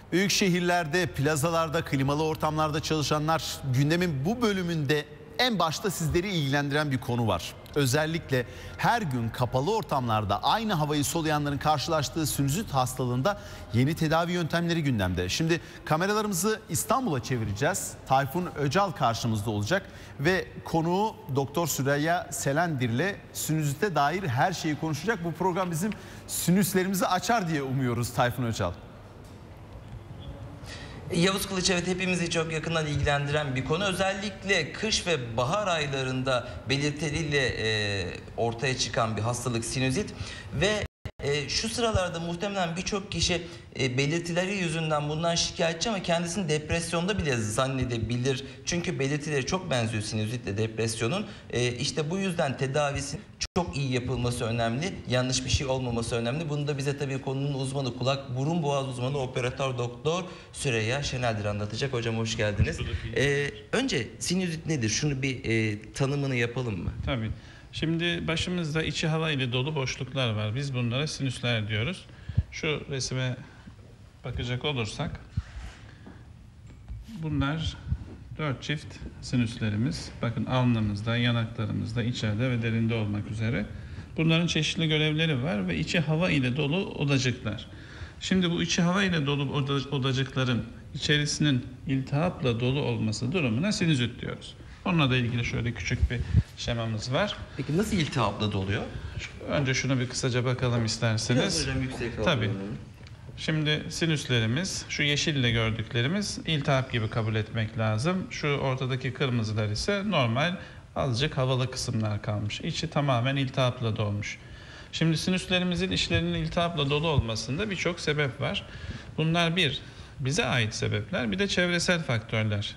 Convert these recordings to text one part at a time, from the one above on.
Büyük şehirlerde, plazalarda, klimalı ortamlarda çalışanlar, gündemin bu bölümünde en başta sizleri ilgilendiren bir konu var. Özellikle her gün kapalı ortamlarda aynı havayı soluyanların karşılaştığı sinüzit hastalığında yeni tedavi yöntemleri gündemde. Şimdi kameralarımızı İstanbul'a çevireceğiz. Tayfun Öcal karşımızda olacak ve konuğu Doktor Süreyya Selendir ile sinüzite dair her şeyi konuşacak. Bu program bizim sinüslerimizi açar diye umuyoruz Tayfun Öcal. Yavuz Kılıç, evet, hepimizi çok yakından ilgilendiren bir konu. Özellikle kış ve bahar aylarında belirtileriyle ortaya çıkan bir hastalık sinüzit ve şu sıralarda muhtemelen birçok kişi belirtileri yüzünden bundan şikayetçi ama kendisini depresyonda bile zannedebilir. Çünkü belirtileri çok benziyor sinüzitle depresyonun. İşte bu yüzden tedavisi çok iyi yapılması önemli. Yanlış bir şey olmaması önemli. Bunu da bize tabii konunun uzmanı, kulak burun boğaz uzmanı operatör doktor Süreyya Şeneldir anlatacak. Hocam hoş geldiniz. Önce sinüzit nedir? Şunu bir tanımını yapalım mı? Tabii. Şimdi başımızda içi hava ile dolu boşluklar var. Biz bunlara sinüsler diyoruz. Şu resme bakacak olursak bunlar 4 çift sinüslerimiz. Bakın alnımızda, yanaklarımızda, içeride ve derinde olmak üzere. Bunların çeşitli görevleri var ve içi hava ile dolu odacıklar. Şimdi bu içi hava ile dolu odacıkların içerisinin iltihapla dolu olması durumuna sinüzit diyoruz. Onunla da ilgili şöyle küçük bir şemamız var. Peki nasıl iltihapla doluyor? Önce şunu bir kısaca bakalım isterseniz. Biraz hocam yüksek alalım. Tabii. Şimdi sinüslerimiz, şu yeşille gördüklerimiz iltihap gibi kabul etmek lazım. Şu ortadaki kırmızılar ise normal azıcık havalı kısımlar kalmış. İçi tamamen iltihapla dolmuş. Şimdi sinüslerimizin içlerinin iltihapla dolu olmasında birçok sebep var. Bunlar bize ait sebepler, bir de çevresel faktörler.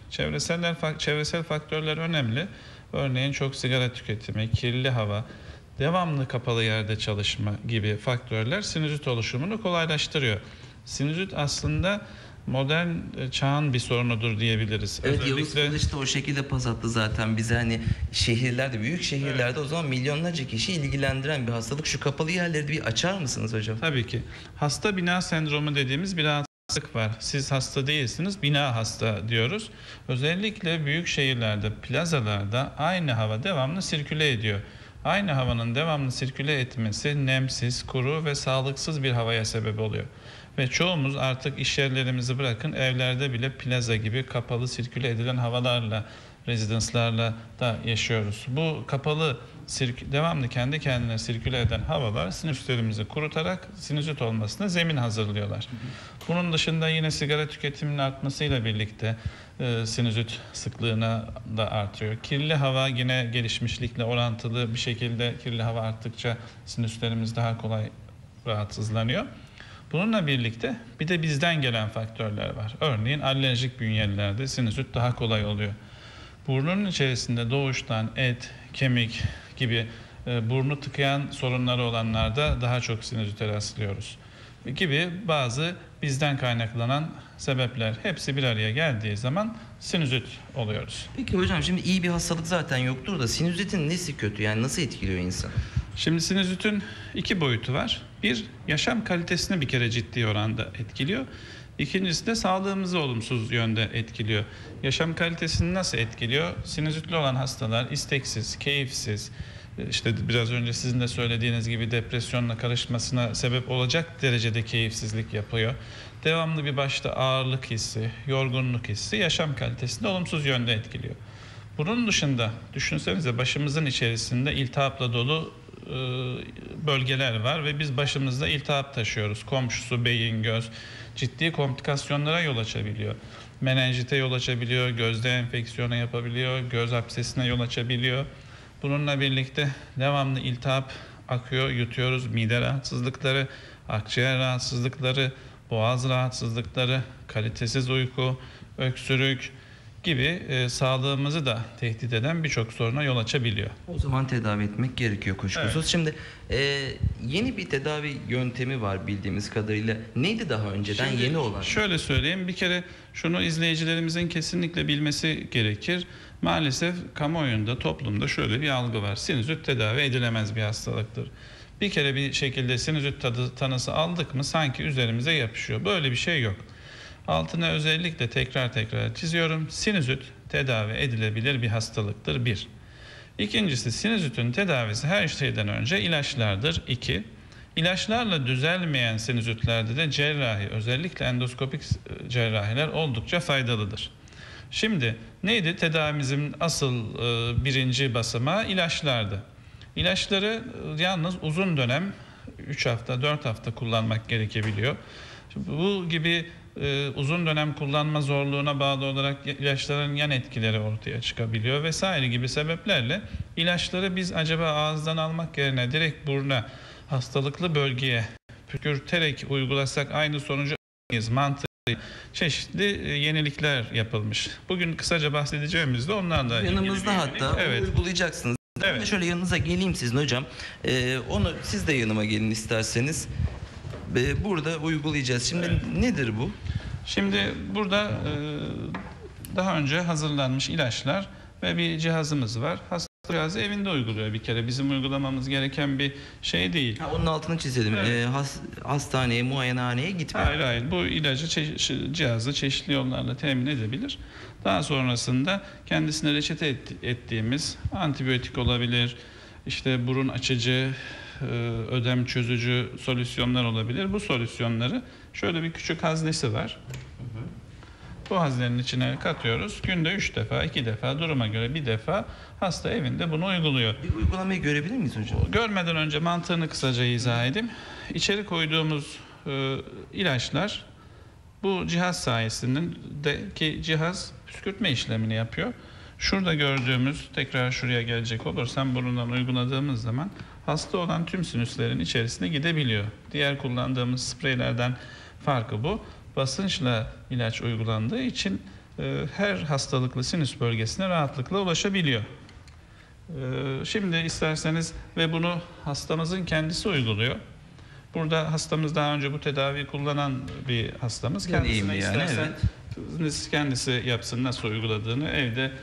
Çevresel faktörler önemli. Örneğin çok sigara tüketimi, kirli hava, devamlı kapalı yerde çalışma gibi faktörler sinüzit oluşumunu kolaylaştırıyor. Sinüzit aslında modern çağın bir sorunudur diyebiliriz. Evet, Yavuz Kılıç da o şekilde pas attı zaten bize, hani şehirlerde, büyük şehirlerde evet. O zaman milyonlarca kişi ilgilendiren bir hastalık. Şu kapalı yerleri bir açar mısınız hocam? Tabii ki. Hasta bina sendromu dediğimiz bir rahatsızlık var. Siz hasta değilsiniz, bina hasta diyoruz. Özellikle büyük şehirlerde, plazalarda aynı hava devamlı sirküle ediyor. Aynı havanın devamlı sirküle etmesi nemsiz, kuru ve sağlıksız bir havaya sebep oluyor. Ve çoğumuz artık iş yerlerimizi bırakın, evlerde bile plaza gibi kapalı sirküle edilen havalarla, rezidanslarla da yaşıyoruz. Bu kapalı, devamlı kendi kendine sirküle eden havalar sinüslerimizi kurutarak sinüzit olmasına zemin hazırlıyorlar. Bunun dışında yine sigara tüketiminin artmasıyla birlikte sinüzit sıklığına da artıyor. Kirli hava yine gelişmişlikle orantılı bir şekilde, kirli hava arttıkça sinüslerimiz daha kolay rahatsızlanıyor. Bununla birlikte bir de bizden gelen faktörler var. Örneğin alerjik bünyelerde sinüzit daha kolay oluyor. Burnun içerisinde doğuştan et, kemik gibi burnu tıkayan sorunları olanlarda daha çok sinüzite rastlıyoruz. Gibi bazı bizden kaynaklanan sebepler hepsi bir araya geldiği zaman sinüzit oluyoruz. Peki hocam, şimdi iyi bir hastalık zaten yoktur da sinüzitin nesi kötü, yani nasıl etkiliyor insan? Şimdi sinüzitin iki boyutu var. Bir, yaşam kalitesini bir kere ciddi oranda etkiliyor. İkincisi de sağlığımızı olumsuz yönde etkiliyor. Yaşam kalitesini nasıl etkiliyor? Sinüzitli olan hastalar isteksiz, keyifsiz, işte biraz önce sizin de söylediğiniz gibi depresyonla karışmasına sebep olacak derecede keyifsizlik yapıyor. Devamlı bir başta ağırlık hissi, yorgunluk hissi yaşam kalitesini olumsuz yönde etkiliyor. Bunun dışında düşünsenize başımızın içerisinde iltihapla dolu bölgeler var ve biz başımızda iltihap taşıyoruz. Komşusu, beyin, göz ciddi komplikasyonlara yol açabiliyor. Menenjite yol açabiliyor, gözde enfeksiyona yapabiliyor, göz absesine yol açabiliyor. Bununla birlikte devamlı iltihap akıyor, yutuyoruz. Mide rahatsızlıkları, akciğer rahatsızlıkları, boğaz rahatsızlıkları, kalitesiz uyku, öksürük gibi sağlığımızı da tehdit eden birçok soruna yol açabiliyor. O zaman tedavi etmek gerekiyor kuşkusuz. Evet. Şimdi yeni bir tedavi yöntemi var bildiğimiz kadarıyla. Neydi daha önceden yeni olan? Şöyle söyleyeyim, bir kere şunu izleyicilerimizin kesinlikle bilmesi gerekir. Maalesef kamuoyunda, toplumda şöyle bir algı var. Sinüzit tedavi edilemez bir hastalıktır. Bir kere bir şekilde sinüzit tanısı aldık mı sanki üzerimize yapışıyor. Böyle bir şey yok. Altına özellikle tekrar çiziyorum. Sinüzit tedavi edilebilir bir hastalıktır 1. İkincisi, sinüzitin tedavisi her şeyden önce ilaçlardır 2. İlaçlarla düzelmeyen sinüzitlerde de cerrahi, özellikle endoskopik cerrahiler oldukça faydalıdır. Şimdi neydi? Tedavimizin asıl birinci basamağı ilaçlardı. İlaçları yalnız uzun dönem 3 hafta 4 hafta kullanmak gerekebiliyor. Bu gibi uzun dönem kullanma zorluğuna bağlı olarak ilaçların yan etkileri ortaya çıkabiliyor vesaire gibi sebeplerle ilaçları biz acaba ağızdan almak yerine direkt buruna, hastalıklı bölgeye pükürterek uygulasak aynı sonucu alırız mantığı, çeşitli yenilikler yapılmış. Bugün kısaca bahsedeceğimiz de onlarla ilgili. Yanımızda hatta evet. uygulayacaksınız. Evet. Ben şöyle yanınıza geleyim sizin hocam. Onu siz de yanıma gelin isterseniz. Burada uygulayacağız. Şimdi nedir bu? Şimdi burada daha önce hazırlanmış ilaçlar ve bir cihazımız var. Hasta cihazı evinde uyguluyor bir kere. Bizim uygulamamız gereken bir şey değil. Onun altını çizelim. Evet. Hastaneye, muayenehaneye gitmiyor. Hayır. Bu ilacı cihazı çeşitli yollarla temin edebilir. Daha sonrasında kendisine reçete ettiğimiz antibiyotik olabilir, işte burun açıcı, ödem çözücü solüsyonlar olabilir. Bu solüsyonları şöyle bir küçük haznesi var. Bu haznenin içine katıyoruz. Günde 3 defa, 2 defa, duruma göre bir defa hasta evinde bunu uyguluyor. Bir uygulamayı görebilir miyiz hocam? Görmeden önce mantığını kısaca izah edeyim. İçeri koyduğumuz ilaçlar bu cihaz sayesindeki cihaz püskürtme işlemini yapıyor. Şurada gördüğümüz, tekrar şuraya gelecek olursam, burundan uyguladığımız zaman hasta olan tüm sinüslerin içerisine gidebiliyor. Diğer kullandığımız spreylerden farkı bu. Basınçla ilaç uygulandığı için her hastalıklı sinüs bölgesine rahatlıkla ulaşabiliyor. Şimdi isterseniz ve bunu hastamızın kendisi uyguluyor. Burada hastamız daha önce bu tedaviyi kullanan bir hastamız. Kendisine isterseniz kendisi yapsın nasıl uyguladığını, evde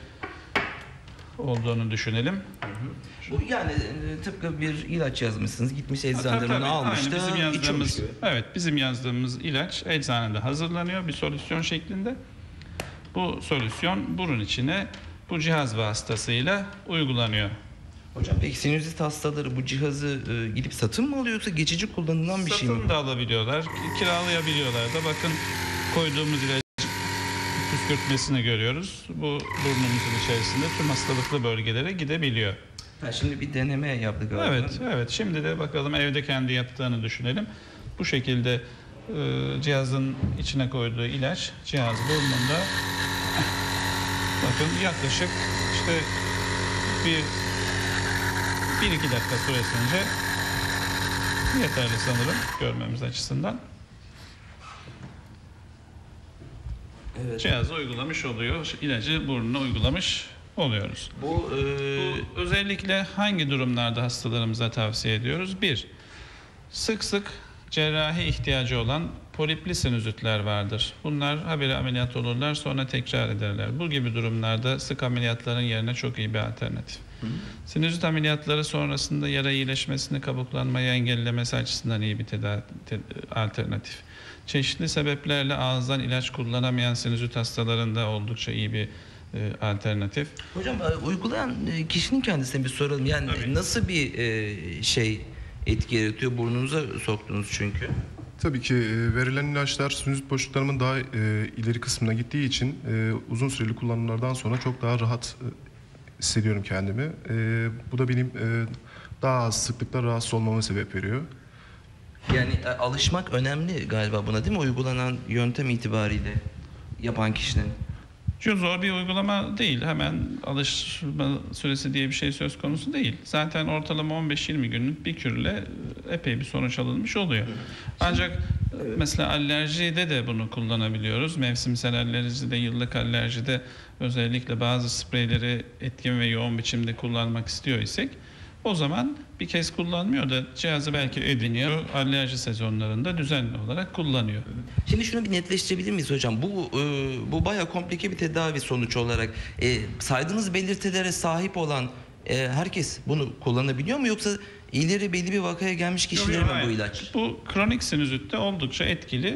olduğunu düşünelim. Bu yani tıpkı bir ilaç yazmışsınız. Gitmiş eczaneden onu almış da içiyormuş. Evet, bizim yazdığımız ilaç eczanede hazırlanıyor bir solüsyon şeklinde. Bu solüsyon burun içine bu cihaz vasıtasıyla uygulanıyor. Hocam peki sinüzit hastaları bu cihazı gidip satın mı alıyor yoksa geçici kullanılan bir şey mi? Satın da alabiliyorlar, kiralayabiliyorlar da. Bakın koyduğumuz ilacı püskürtmesini görüyoruz. Bu burnumuzun içerisinde tüm hastalıklı bölgelere gidebiliyor. Şimdi bir deneme yaptık galiba. Evet. Şimdi de bakalım evde kendi yaptığını düşünelim. Bu şekilde cihazın içine koyduğu ilaç cihaz burnunda. Bakın yaklaşık işte 1-2 dakika süresince yeterli sanırım görmemiz açısından. Evet. Cihazı uygulamış oluyor. İlacı burnuna uygulamış oluyoruz. Bu özellikle hangi durumlarda hastalarımıza tavsiye ediyoruz? 1. Sık sık cerrahi ihtiyacı olan polipli sinüzitler vardır. Bunlar habire ameliyat olurlar, sonra tekrar ederler. Bu gibi durumlarda sık ameliyatların yerine çok iyi bir alternatif. Sinüzit ameliyatları sonrasında yara iyileşmesini, kabuklanmayı engellemesi açısından iyi bir alternatif. Çeşitli sebeplerle ağızdan ilaç kullanamayan sinüzit hastalarında oldukça iyi bir alternatif. Hocam uygulayan kişinin kendisine bir soralım. Yani nasıl bir etki yaratıyor? Burnunuza soktunuz çünkü. Tabii ki verilen ilaçlar sinüzit boşluklarımın daha ileri kısmına gittiği için uzun süreli kullanımlardan sonra çok daha rahat hissediyorum kendimi. Bu da benim daha az sıklıkla rahatsız olmama sebep veriyor. Yani alışmak önemli galiba buna, değil mi? Uygulanan yöntem itibariyle yapan kişinin. Çok zor bir uygulama değil. Hemen alışma süresi diye bir şey söz konusu değil. Zaten ortalama 15-20 günlük bir kürle epey bir sonuç alınmış oluyor. Ancak mesela alerjide de bunu kullanabiliyoruz. Mevsimsel alerjide, yıllık alerjide özellikle bazı spreyleri etkin ve yoğun biçimde kullanmak istiyor isek o zaman bir kez kullanmıyor da cihazı belki ediniyor. Alerji sezonlarında düzenli olarak kullanıyor. Şimdi şunu bir netleştirebilir miyiz hocam? Bu bayağı komplike bir tedavi sonuç olarak. Saydığınız belirtilere sahip olan herkes bunu kullanabiliyor mu? Yoksa ileri belli bir vakaya gelmiş kişiler mi bu ilaç? Bu kronik sinüzitte oldukça etkili.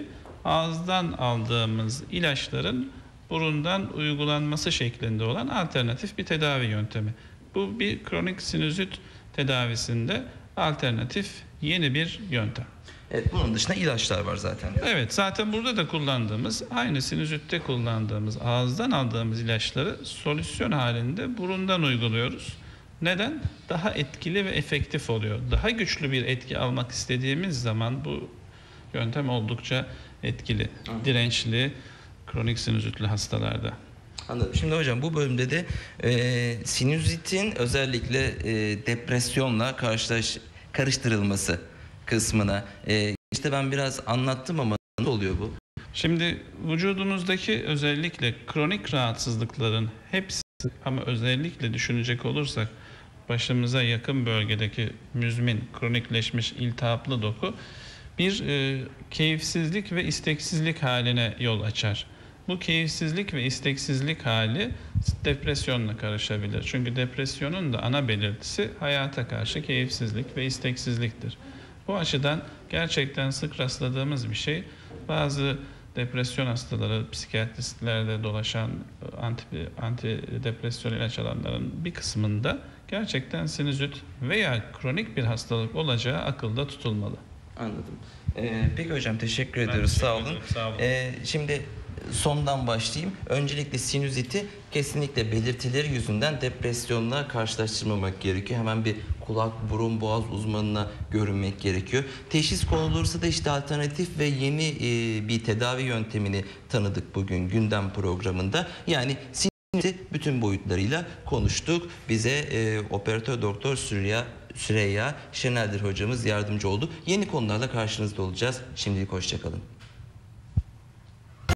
ağızdan aldığımız ilaçların burundan uygulanması şeklinde olan alternatif bir tedavi yöntemi. Bu bir kronik sinüzit tedavisinde alternatif yeni bir yöntem. Evet, bunun dışında ilaçlar var zaten. Evet, zaten burada da kullandığımız, aynı sinüzitte kullandığımız, ağızdan aldığımız ilaçları solüsyon halinde burundan uyguluyoruz. Neden? Daha etkili ve efektif oluyor. Daha güçlü bir etki almak istediğimiz zaman bu yöntem oldukça etkili, dirençli, kronik sinüzitli hastalarda. Anladım. Şimdi hocam bu bölümde de sinüzitin özellikle depresyonla karıştırılması kısmına işte ben biraz anlattım ama ne oluyor bu? Şimdi vücudumuzdaki özellikle kronik rahatsızlıkların hepsi, ama özellikle düşünecek olursak başımıza yakın bölgedeki müzmin, kronikleşmiş iltihaplı doku bir keyifsizlik ve isteksizlik haline yol açar. Bu keyifsizlik ve isteksizlik hali depresyonla karışabilir. Çünkü depresyonun da ana belirtisi hayata karşı keyifsizlik ve isteksizliktir. Bu açıdan gerçekten sık rastladığımız bir şey. Bazı depresyon hastaları, psikiyatristlerde dolaşan antidepresyon ilaç alanların bir kısmında gerçekten sinüzit veya kronik bir hastalık olacağı akılda tutulmalı. Anladım. Peki hocam, teşekkür ediyoruz. Sağ olun. Sağ olun. Şimdi sondan başlayayım. Öncelikle sinüziti kesinlikle belirtileri yüzünden depresyonla karşılaştırmamak gerekiyor. Hemen bir kulak, burun, boğaz uzmanına görünmek gerekiyor. Teşhis konulursa da işte alternatif ve yeni bir tedavi yöntemini tanıdık bugün gündem programında. Yani sinüziti bütün boyutlarıyla konuştuk. Bize operatör doktor Süreyya Şeneldir hocamız yardımcı oldu. Yeni konularla karşınızda olacağız. Şimdilik hoşça kalın.